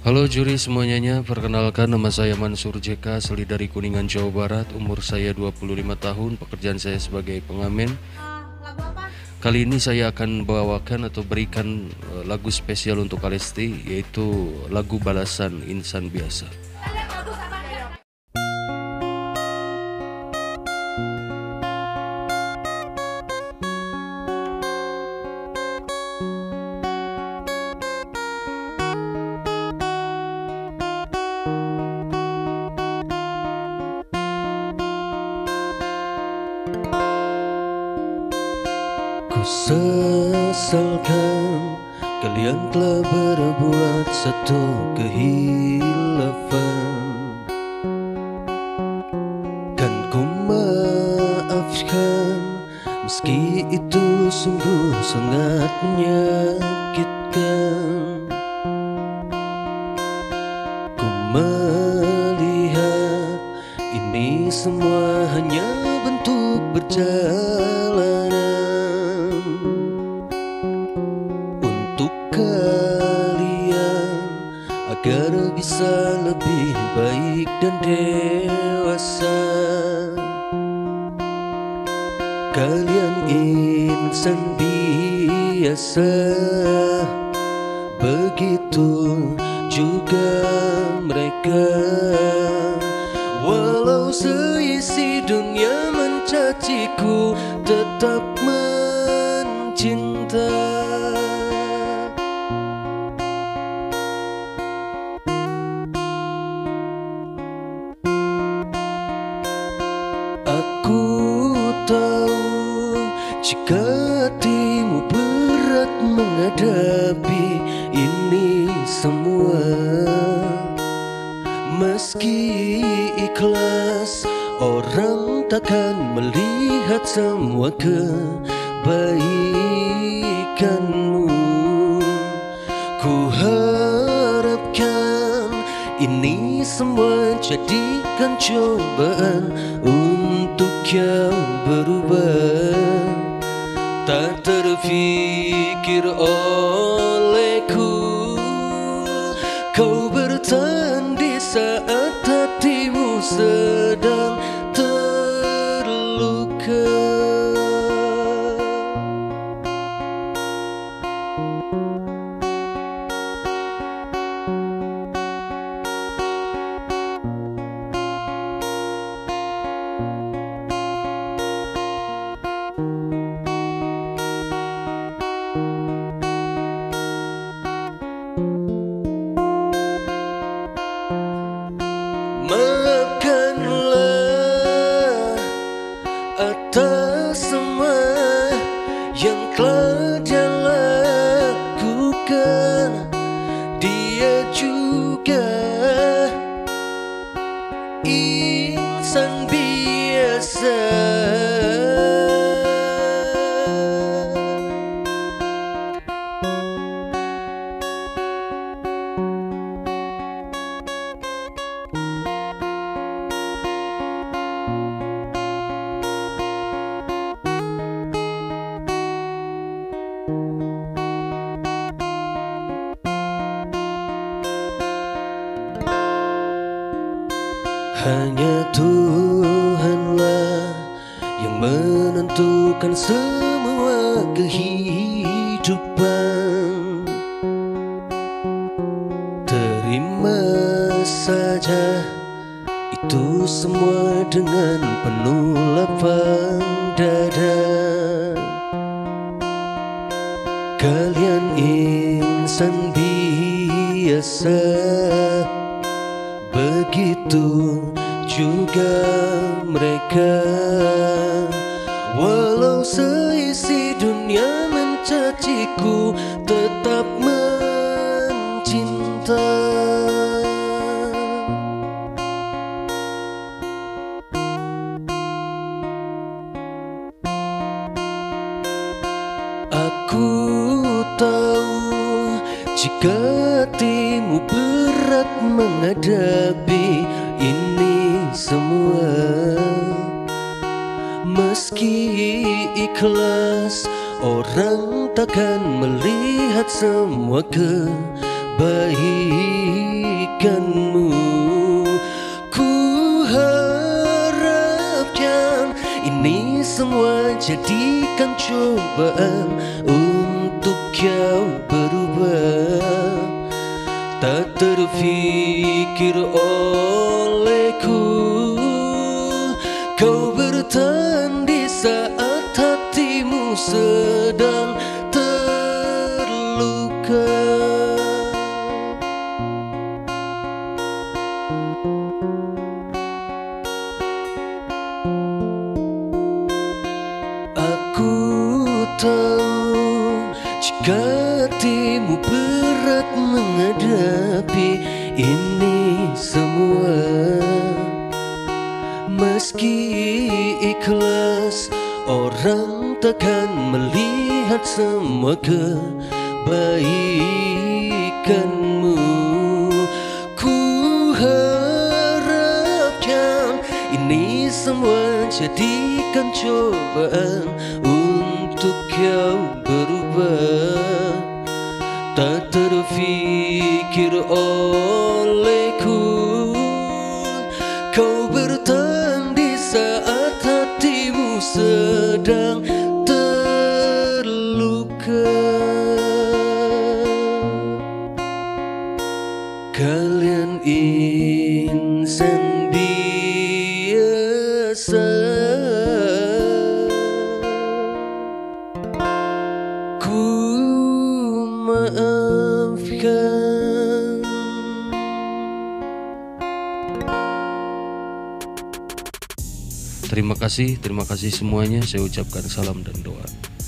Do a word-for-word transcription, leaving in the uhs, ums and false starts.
Halo juri semuanya, perkenalkan nama saya Mansur J K, asli dari Kuningan, Jawa Barat. Umur saya dua puluh lima tahun, pekerjaan saya sebagai pengamen. Kali ini saya akan bawakan atau berikan lagu spesial untuk Kalesti, yaitu lagu Balasan Insan Biasa. Ku sesalkan kalian telah berbuat satu kehilafan, kan ku maafkan meski itu sungguh sangat menyakitkan. Ku melihat ini semua hanya bentuk perjalanan untuk kalian agar bisa lebih baik dan dewasa. Kalian insan biasa, begitu juga mereka. Walau seisi dunia mencaciku, tetap mencinta. Aku tahu jika hatimu berat menghadapi ini semua, meski ikhlas orang takkan melihat semua kebaikanmu. Ku harapkan ini semua jadikan cobaan untuk yang berubah, tak terfikir olehku. Kau bertahan di saat hatimu sedang terluka. Maafkanlah atas semua yang telah dia lakukan. Dia juga insan biasa. Hanya Tuhanlah yang menentukan semua kehidupan. Terima saja itu semua dengan penuh lapang dada. Kalian insan biasa, begitu juga mereka. Walau seisi dunia mencaciku, tetap mencinta. Aku tahu jika hatimu berat menghadapi ini semua, meski ikhlas orang takkan melihat semua kebaikanmu. kebaikanmu. Ku harapkan ini semua jadikan cobaan untuk kau berubah. Tak terfikir olehku kau bertahan di saat hatimu sedang terluka. Aku tahu jika hatimu berat menghadapi ini semua. Meski ikhlas, orang takkan melihat semua kebaikanmu. Ku harapkan ini semua jadikan cobaan untuk kau berubah. Tak terfikir olehku kau bertahan di saat hatimu sedang terluka. Kalian insan biasa, ku maafkan. Terima kasih, terima kasih semuanya. Saya ucapkan salam dan doa.